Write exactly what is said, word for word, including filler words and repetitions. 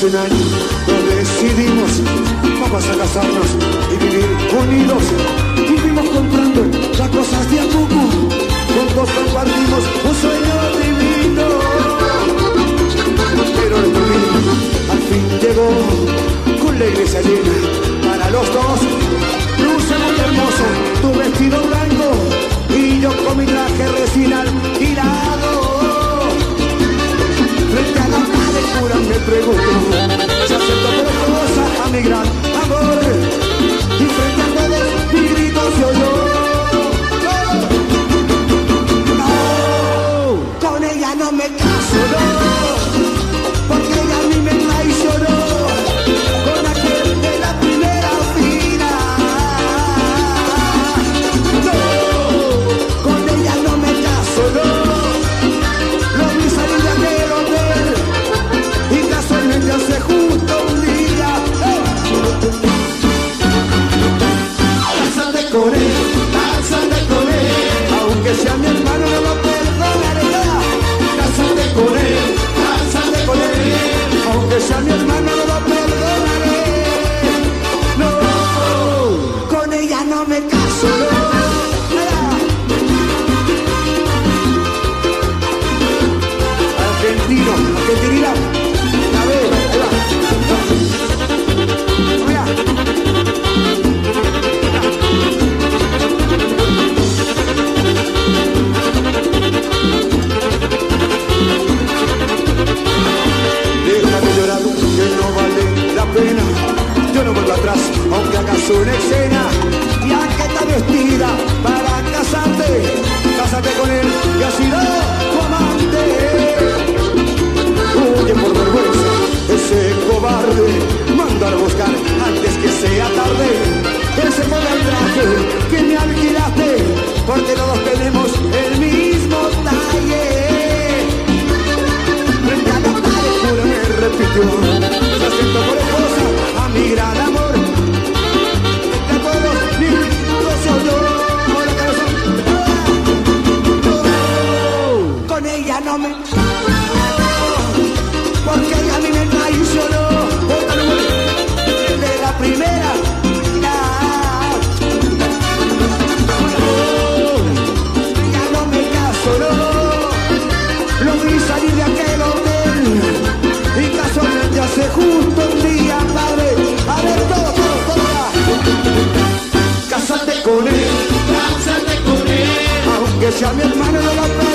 un año nos decidimos, vamos a casarnos y vivir unidos. Y fuimos comprando las cosas de a poco, juntos compartimos un sueño divino. Pero el domingo al fin llegó, con la iglesia llena para los dos. Luce muy hermoso tu vestido blanco y yo con mi traje recién alquilado. Frente a la madre cura me pregunto si acepto por cosas a mi gran amor. Y frente a todos mi grito se oyó. No, con ella no me caso, no, porque ella a mí me traicionó con aquel de la primera fila. No, con ella no me caso, no. Lo vi salir de aquel hotel y casualmente hace justo un día. ¡Eh! Cásate con él, cásate con él, aunque sea mi hermano no lo perdonaré. Cásate con él, cásate con él, aunque sea mi hermano no lo perdonaré. No, con ella no me caso, no. Argentino, argentinidad, la veo, ahí va. Oiga. Déjame llorar, que no vale la pena. Yo no vuelvo atrás, aunque hagas una escena. Ya que está vestida para casarte, cásate con él y ha sido tu amante. Huye por vergüenza, ese cobarde, mándalo a buscar antes que sea tarde. Él se pone el traje que me alquilaste, porque todos tenemos el mismo talle. Frente a la pared pura me repitió, yo siento por esposa a mi gran amor. Entre todos mis gritos se oyó. Ahora que no son, con ella no me, porque ella a mí me traicionó de la primera. Ella no me casó, no. Lo vi salir de aquel hotel y casualmente hace justo un día, padre. A ver, todo, todo, todo ya. Cásate con él, cásate con él, aunque sea mi hermano no lo